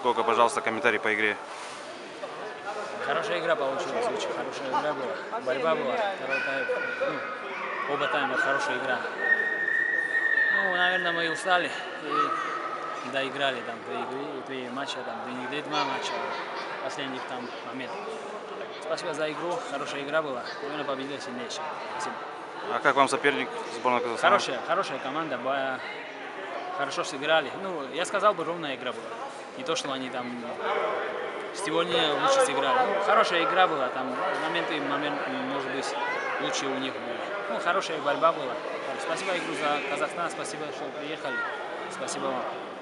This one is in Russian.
Гока, пожалуйста, комментарий по игре. Хорошая игра получилась, очень хорошая игра была. Борьба была. Второй тайм, оба тайма хорошая игра. Ну, наверное, мы устали и доиграли там две матча, там, два матча, последних там моментов. Спасибо за игру, хорошая игра была. Наверное, победили сильнейший. Спасибо. А как вам соперник сборной Казахстана? Хорошая команда, хорошо сыграли. Ну, я сказал бы, ровная игра была. Не то, что они там сегодня лучше сыграли. Ну, хорошая игра была, там моменты, может быть, лучше у них были. Ну, хорошая борьба была. Спасибо игру за Казахстан, спасибо, что приехали. Спасибо вам.